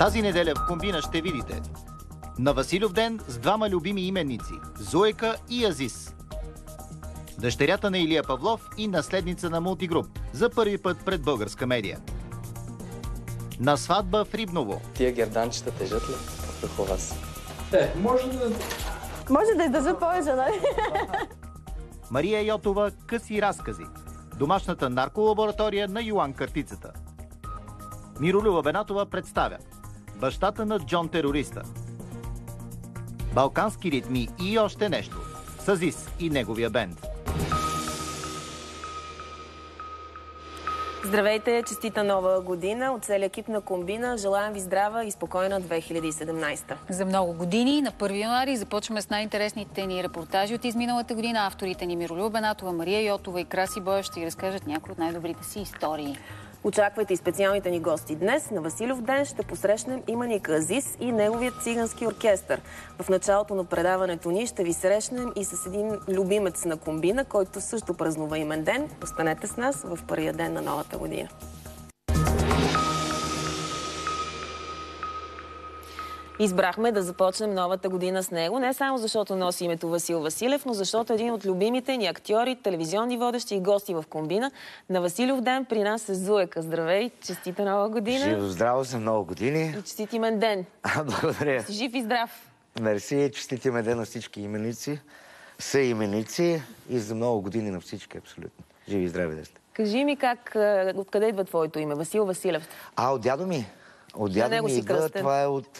Тази неделя в Комбина ще видите на Василев ден с двама любими именници – Зуека и Азис. Дъщерята на Илия Павлов и наследница на Мултигруп за първи път пред българска медия. На сватба в Рибново. Тия герданчета тежат ли върху вас? Може да издържат повече, нали? Мария Йотова – къси разкази. Домашната нарколаборатория на Йоан Картицата. Миролюба Бенатова представя бащата на Джон терориста. Балкански ритми и още нещо. С Азис и неговия бенд. Здравейте, честита нова година! От целия екип на Комбина желаем ви здрава и спокойна 2017. За много години, на 1 януари, започваме с най-интересните ни репортажи от изминалата година. Авторите ни Миролюба Бенатова, Мария Йотова и Краси Боев ще ви разкажат някои от най-добрите си истории. Очаквайте и специалните ни гости днес. На Василев ден ще посрещнем именика Азис и неговият цигански оркестър. В началото на предаването ни ще ви срещнем и с един любимец на Комбина, който също празнува имен ден. Останете с нас в първия ден на новата година. Избрахме да започнем новата година с него, не само защото носи името Васил Василев, но защото един от любимите ни актьори, телевизионни водещи и гости в Комбина. На Василев ден при нас е Зуека. Здравей, честита нова година. Живо здраво за много години. И честит имен ден. Благодаря. Си жив и здрав. Мерси, честит имен ден на всички именици, съименици и за много години на всички, абсолютно. Живи и здрави да сте. Кажи ми откъде идва твоето име? Васил Василев. От дядо ми. От дядо ми идва. Това е от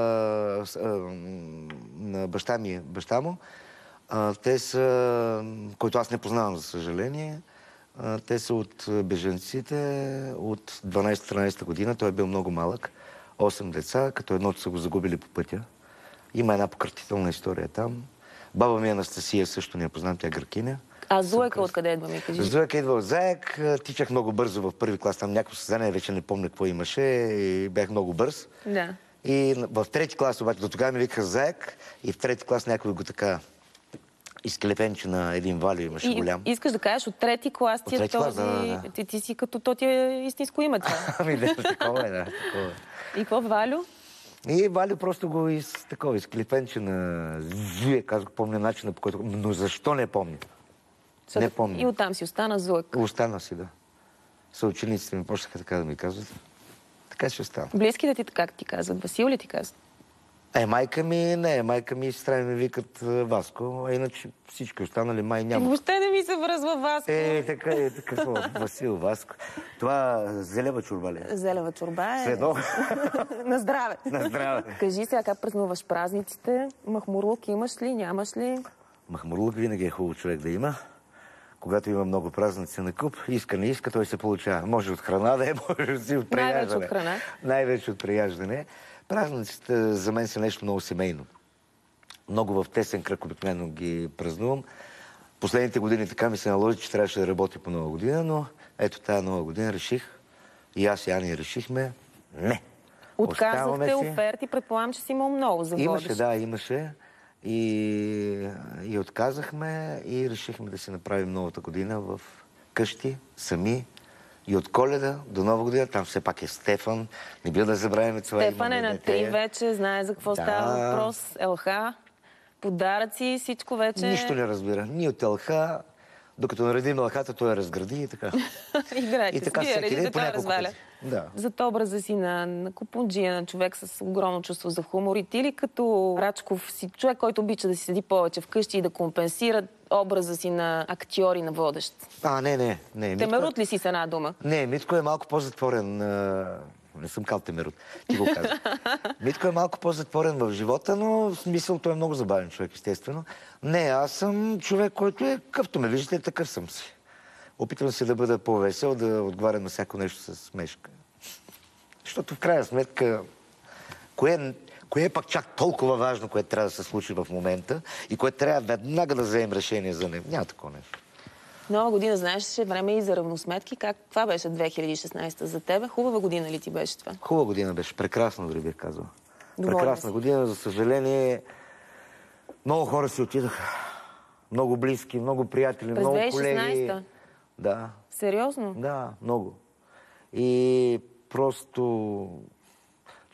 на баща му. Те са, който аз не познавам, за съжаление. Те са от бежанците от 12-13 година. Той е бил много малък. 8 деца, като едното са го загубили по пътя. Има една пократителна история там. Баба ми Анастасия също не я познавам, тя гъркиня. А Зуека откъде идва, ми кажи? Зуека идва от Заек. Тичах много бързо в първи клас. Там някакво състезание, вече не помня какво имаше. И бях много бърз. Да. И в трети клас обаче, до тогава ми викаха Заек. И в трети клас някой го така изклепенче на един Валю имаше голям. Искаш да кажеш, от трети клас ти е този... Да. Ти си като то ти е истинско име това. Ами да, такова е, да. И какво, Валю? И Валю просто го изклепенче на Зуек. Аз го помня начина, по който... Но защо не помня? Не помня. И оттам си остана Зуек. Остана си, да. Съучениците ми почнаха така да ми казват. Така ще остана. Близките ти как ти казват? Васил ли ти казват? Майка ми и сестра ми викат Васко, а иначе всички останали май няма. Въобще не ми се връзва Васко. Така е, какво? Васил, Васко. Това зелева чорба ли? Зелева чорба е... Следо. На здраве. На здраве. Кажи сега, как празнуваш празниците? Махмурлук имаш ли, нямаш ли? Махмурлук винаги е хубаво човек да има. Когато има много празници на куп, иска не иска, той се получава. Може от храна да е, може от прияждане. Най-вече от храна. Най-вече от прияждане. Празниците за мен са нещо много семейно. Много в тесен кръг обикновено ги празнувам. Последните години така ми се наложи, че трябваше да работя по нова година, но ето тази нова година реших, и аз и Ани решихме, не. Отказахте оферти, предполагам, че си имал много за водещ. Имаше. И отказахме и решихме да си направим новата година в къщи, сами. И от Коледа до Нова година, там все пак е Стефан. Не бил да забравяме това. Стефан е на 3 вече, знае за какво става въпрос. ЛХ, подаръци, всичко вече... Нищо не разбира. Ни от ЛХ, докато наредим ЛХ-та, той я разгради и така. Играйте, и така всеки ден по няколко пъти. Да. Зад образа си на купунджия, на човек с огромно чувство за хумор, и ти ли като Рачков си човек, който обича да си седи повече вкъщи и да компенсира образа си на актьор и на водещ? Не. Темерут ли си с една дума? Не, Митко е малко по-затворен. Не съм кал Темерут, ти го казвам. Митко е малко по-затворен в живота, но в смисъл той е много забавен човек, естествено. Не, аз съм човек, който е какъвто ме виждате, такъв съм си. Опитвам се да бъда по-весел, да отговарям на всяко нещо с смешка. Защото в крайна сметка, кое е пак чак толкова важно, което трябва да се случи в момента и което трябва веднага да вземем решение за него? Няма такова нещо. Нова година, знаеш, че време и за равносметки. Това беше 2016 за тебе? Хубава година ли ти беше това? Хубава година беше. Прекрасна, дори бих казал. Прекрасна година. За съжаление, много хора си отидаха. Много близки, много приятели, много колеги. През 2016-та? Да. Сериозно? Да, много. И просто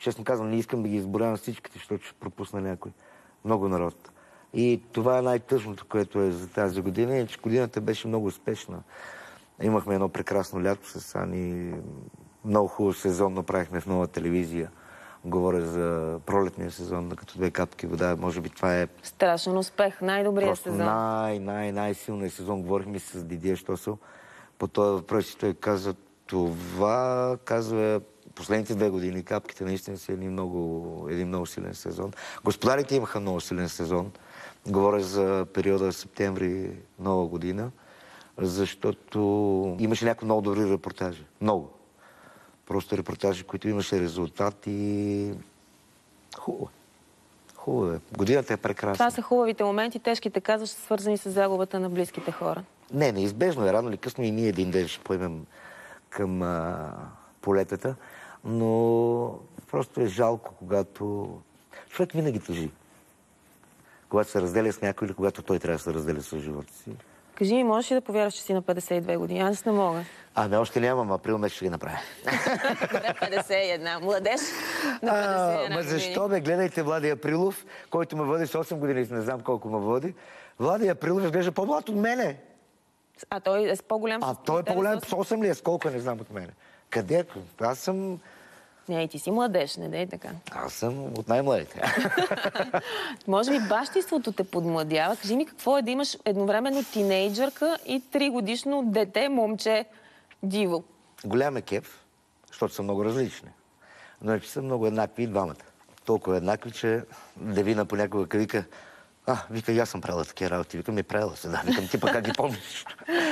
Честно казвам, не искам да ги изборявам всичките, защото ще пропусна някой. Много народ. И това е най-тъжното, което е за тази година, и че годината беше много успешна. Имахме едно прекрасно лято с Ани, много хубав сезон направихме в Нова телевизия. Говоря за пролетния сезон, като 2 капки вода. Може би това е... Страшен успех, най-добрият сезон. Най-силният сезон. Говорихме с Дидия Штосъл по този въпрос и той каза това, казва, последните 2 години капките наистина са един много силен сезон. Господарите имаха много силен сезон. Говоря за периода септември, Нова година, защото имаше някои много добри репортажи. Много. Просто репортажи, които имаше резултати. Хубаво е. Годината е прекрасна. Това са хубавите моменти, тежките, казваш, свързани с загубата на близките хора. Не, неизбежно е. Рано или късно и ние един ден ще поемем към полетата, но просто е жалко, когато човек винаги тъжи. Когато се разделя с някой или когато той трябва да се разделя с живота си. Кажи ми, можеш ли да повярваш, че си на 52 години? Аз не мога. Ами още нямам, април месец ще ги направя. 51. Младеж на 51 години. Защо бе? Гледайте Влади Априлов, който ме води с 8 години, не знам колко ме води. Влади Априлов изглежда по-млад от мене. А той е по-голям? Той е по-голям с 8 ли е? С колко не знам от мене. Къде? Аз съм... Не, и ти си младеж, не дей така. Аз съм от най-младите. Може би бащинството те подмладява. Кажи ми, какво е да имаш едновременно тинейджърка и 3-годишно дете, момче, диво? Голям е кеф, защото са много различни. Но че са много еднакви и двамата. Толкова еднакви, че Девина понякога вика, вика, и аз съм правила такива работи. Викам, ми правила се, да. Викам, ти пък как ги помниш?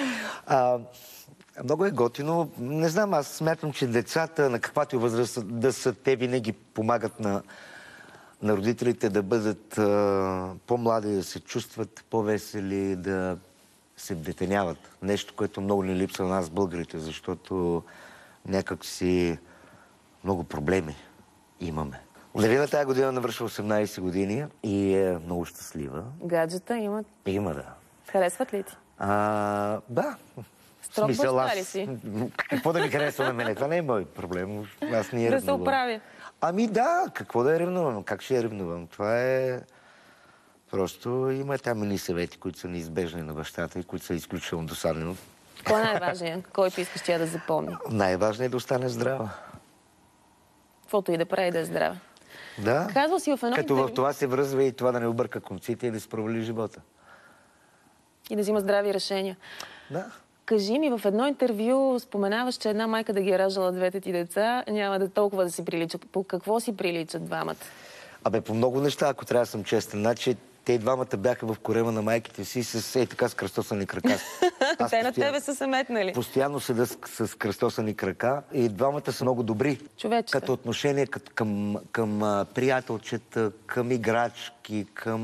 Много е готино. Не знам, аз смятам, че децата, на каквато и възраст да са, те винаги помагат на родителите да бъдат по-млади, да се чувстват по-весели, да се детеняват. Нещо, което много ни липсва на нас, българите, защото някак си много проблеми имаме. Девина тази година навършва 18 години и е много щастлива. Гаджета имат? Има, да. Харесват ли ти? Да. Строг баща ли си? Какво да ми харесва на мене? Това не е мой проблем. Аз не да се оправя. Ами да, какво да я ревнувам? Как ще я ревнувам? Това е... Просто има там мини съвети, които са неизбежни на бащата и които са изключително досадни. Кой е най-важният? Който искаш тя да запомни? Най-важният е да остане здрава. Каквото и да прави, да е здрава. Да. Казвал си в едно като в това се връзва и това да не обърка конците и да се провали живота. И да взима здрави решения. Да. Кажи ми, в едно интервю споменаваш, че една майка да ги е раждала 2 ти деца, няма да толкова да си приличат. По какво си приличат двамата? По много неща, ако трябва да съм честен. Значи, те двамата бяха в корема на майките си с така с кръстосани крака. Те на тебе са се метнали. Постоянно седа с кръстосани крака и двамата са много добри. Човечета. Като отношение към приятелчета, към играчки, към...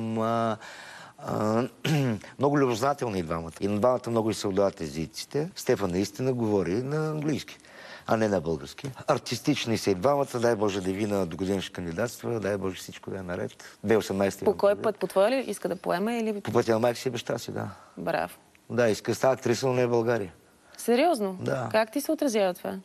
много любознателни двамата. И на двамата много и се отдават езиците. Стефан наистина говори на английски, а не на български. Артистични са и двамата. Дай Боже Девина до година ще кандидатства. Дай Боже всичко да е наред. 2018. По кой път? По твоя ли иска да поеме или... По пътя на майка си и баща си, да. Браво. Да, иска да става актриса, но не в България. Сериозно? Да. Как ти се отразява това?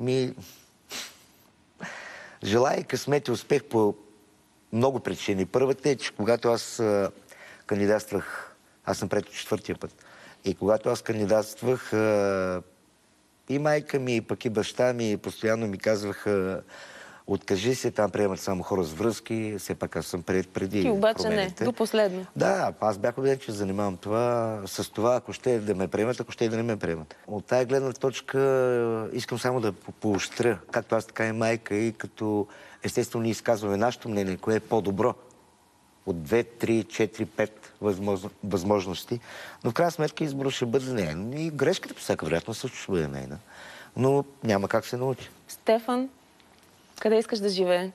Желая и късмет и успех по много причини. Първата е, че когато аз кандидатствах, аз съм пред 4-тия път, и когато аз кандидатствах, и майка ми, пък и баща ми постоянно ми казваха: откажи се, там приемат само хора с връзки, все пак аз съм преди Ти обаче промените. не, до последно. Да, аз бях убеден, че занимавам с това, ако ще да ме приемат, ако ще и да не ме приемат. От тая гледна точка искам само да поощря, както аз, така и майка, и като естествено ние изказваме нашето мнение, кое е по-добро от 2, 3, 4, 5 възможности. Но в крайна сметка изборът ще бъде нейна. И грешката по всяка вероятност също ще бъде нейна. Но няма как се научи. Стефан, къде искаш да живее?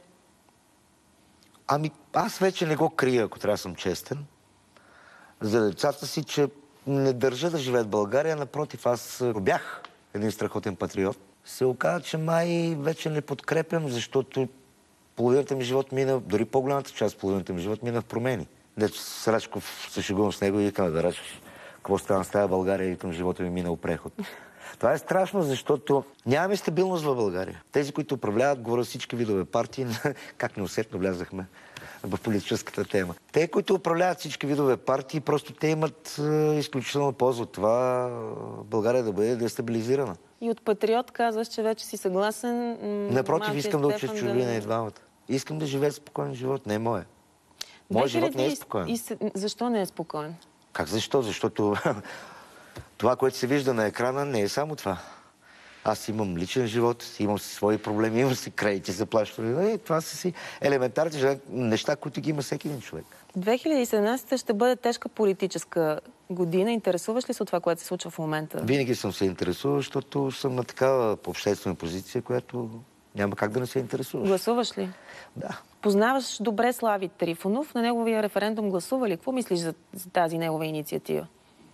Аз вече не го крия, ако трябва да съм честен. За децата си, че не държа да живеят в България. Напротив, аз бях един страхотен патриот. Се оказа, че май вече не подкрепям, защото половината ми живот мина, дори по-голямата част половината ми живот мина в промени. Дето с Рачков се шегувам с него и викам: да, Рачков, какво стана с тази България, и към живота ми минал преход. Това е страшно, защото нямаме стабилност в България. Тези, които управляват, говорят всички видове партии, как неусетно влязахме в политическата тема. Те, които управляват всички видове партии, просто те имат изключително полза от това България да бъде дестабилизирана. И от патриот казваш, че вече си съгласен. Напротив, искам да уча чужбина и двамата. Искам да живея спокоен живот, не е моя. Моят живот не е спокоен. Защо не е спокоен? Как защо? Защото това, което се вижда на екрана, не е само това. Аз имам личен живот, имам си свои проблеми, имам си кредити за плащане. Това са си елементарни неща, които ги има всеки един човек. 2017 ще бъде тежка политическа година. Интересуваш ли се от това, което се случва в момента? Винаги съм се интересувал, защото съм на такава обществена позиция, която няма как да не се интересуваш. Гласуваш ли? Да. Познаваш добре Слави Трифонов. На неговия референдум гласува ли? Какво мислиш за тази негова инициатива?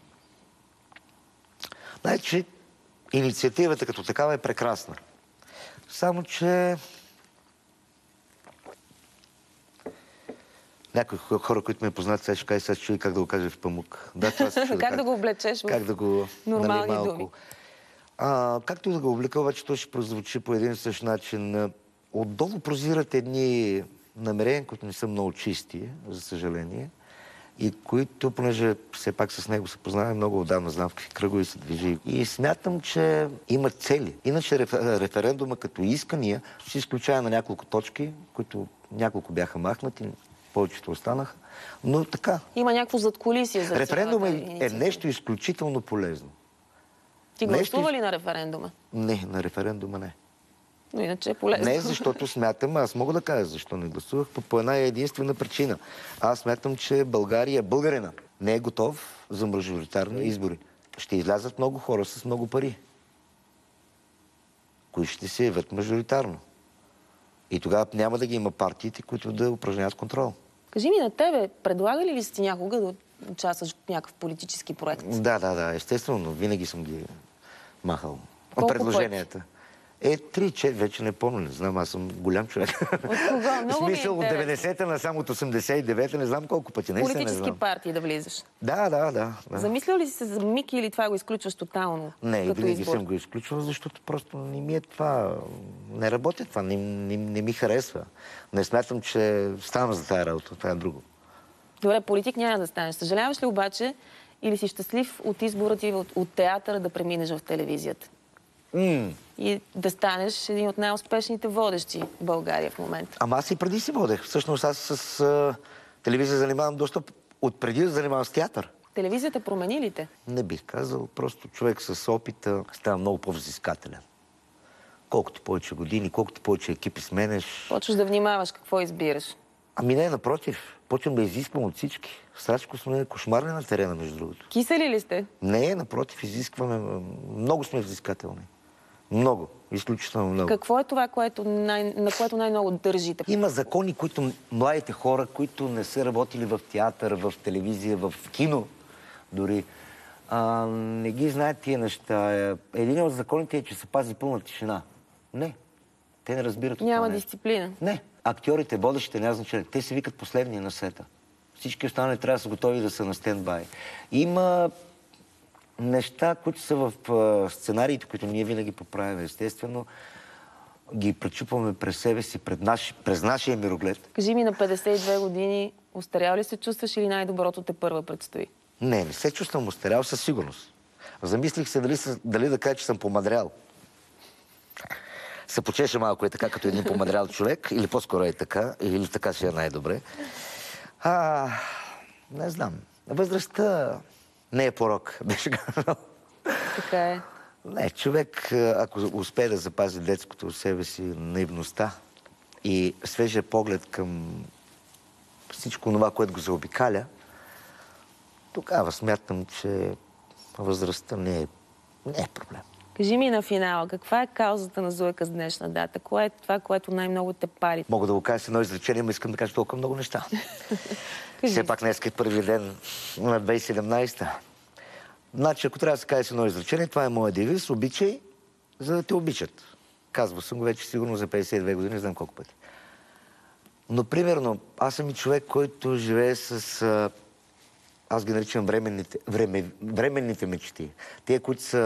Значи, инициативата като такава е прекрасна. Само, че някои хора, които ме познат, сега ще кажа, сега чуи как да го кажа в памук. Да, това се чуи. Как да го облечеш в нормални думи? Както и да го облека, обаче то ще прозвучи по един същ начин. Отдолу прозират едни намерения, които не са много чисти, за съжаление, и които, понеже все пак с него се познаваме много отдавна, знам в какви кръгове се движи. И смятам, че има цели. Иначе референдума като искания се изключая на няколко точки, които няколко бяха махнати, повечето останаха. Но така. Има някакво задкулисие за референдума е нещо изключително полезно. Ти гласува ли на референдума? Не, на референдума не. Но иначе е полезно. Не, защото смятам, аз мога да кажа защо не гласувах, по една единствена причина. Аз смятам, че България, българина, не е готов за мажоритарни избори. Ще излязат много хора с много пари, които ще се явят мажоритарно. И тогава няма да ги има партиите, които да упражняват контрол. Кажи ми на тебе, предлагали ли си ти някога да участваш в някакъв политически проект? Да, естествено, винаги съм ги махал. Предложенията. 3-4, вече не помня, не знам, аз съм голям човек. От кого? Много ми е смисъл, от 90-та на само от 89-та, не знам колко пъти. Политически партии да влизаш? Да. Замислил ли си се за миг или това го изключваш тотално? Не, винаги съм го изключвал, защото просто не ми е това. Не работи това, не ми харесва. Не смятам, че ставам за тази работа, това е друго. Добре, политик няма да станеш. Съжаляваш ли обаче или си щастлив от избора ти от театъра да преминеш в телевизията? И да станеш един от най-успешните водещи в България в момента. Ама аз и преди си водех. Всъщност аз с телевизия занимавам доста отпреди да занимавам с театър. Телевизията промени ли те? Не бих казал. Просто човек с опита става много по-взискателен. Колкото повече години, колкото повече екипи сменеш. Почваш да внимаваш какво избираш. Ами не, напротив. Почвам да изисквам от всички. Страшно сме кошмарни на терена, между другото. Кисели ли сте? Не, напротив, изискваме. Много сме взискателни. Много. Изключително много. Какво е това, на което най-много държите? Има закони, които младите хора, които не са работили в театър, в телевизия, в кино, дори, не ги знаят тия неща. Един от законите е, че се пази пълна тишина. Не. Те не разбират от това. Няма дисциплина. Не. Актьорите, водещите, няма значение. Те се викат последния на сета. Всички останали трябва да са готови да са на стендбай. Има неща, които са в сценариите, които ние винаги поправяме. Естествено, ги пречупваме през себе си, през нашия мироглед. Кажи ми, на 52 години остарял ли се чувстваш или най-доброто те първа предстои? Не се чувствам остарял със сигурност. Замислих се дали да кажа, че съм помадрял. Се почеше малко е така, като един помадрял човек, или по-скоро е така, или така ще е най-добре. Не знам. Възрастта не е порок, беше казал. Така е. Не, човек, ако успее да запази детското в себе си, наивността и свежия поглед към всичко това, което го заобикаля, тогава смятам, че възрастта не е проблем. Кажи ми на финала, каква е каузата на Зуйка с днешна дата? Кое е това, което най-много те пари? Мога да го кажа с едно изречение, но искам да кажа толкова много неща. Все пак днес е първи ден на 2017-та. Значи, ако трябва да се каже с едно изречение, това е моя девиз. Обичай, за да те обичат. Казвал съм го вече сигурно за 52 години, не знам колко пъти. Но, примерно, аз съм и човек, който живее аз ги наричам временните мечти. Те, които са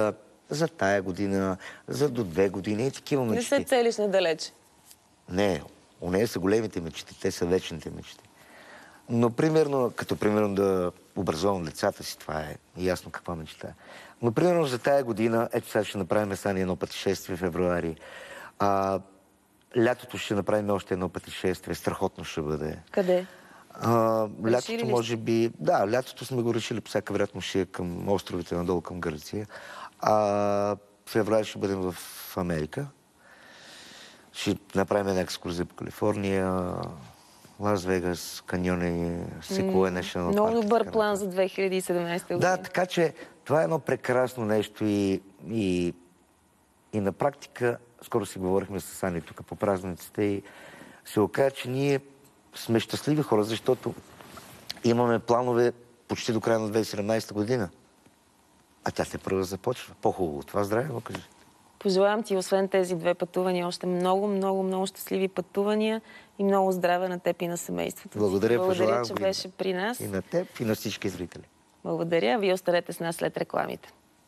за тая година, за до 2 години и такива Не мечти. се целиш надалеч. Не, у нея са големите мечти, те са вечните мечти. Но примерно да образувам децата си, това е ясно каква мечта. Но примерно за тая година, ето сега ще направим сани едно пътешествие в февруари. Лятото ще направим още едно пътешествие, страхотно ще бъде. Къде? Лятото може би... Да, лятото сме го решили, по всяка вероятност ще е към островите надолу, към Гърция. В февруари ще бъдем в Америка. Ще направим една екскурзия по Калифорния, Лас Вегас, каньони, Секуе National Park. Много добър план за 2017 година. Да, така че това е едно прекрасно нещо и на практика, скоро си говорихме с Ани тук по празниците и се оказа, че ние сме щастливи хора, защото имаме планове почти до края на 2017 година. А тя се първо започва. По-хубаво. Това здраве го кажи. Пожелавам ти, освен тези 2 пътувания, още много, много, много щастливи пътувания и много здраве на теб и на семейството. Благодаря, Благодаря, че беше при нас. И на теб, и на всички зрители. Благодаря. Вие останете с нас след рекламите.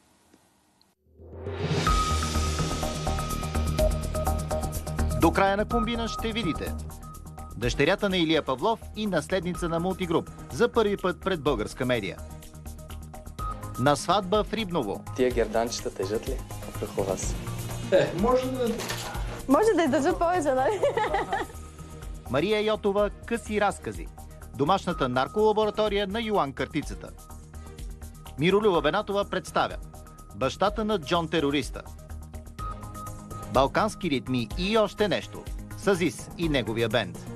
До края на комбина ще видите дъщерята на Илия Павлов и наследница на Мултигруп за първи път пред българска медия. На сватба в Рибново. Тия герданчета тежат ли върху вас? Може да издържат повече, нали? Мария Йотова къси разкази. Домашната нарколаборатория на Йоан Картицата. Миролюба Бенатова представя бащата на Джон терориста. Балкански ритми и още нещо. С Азис и неговия бенд.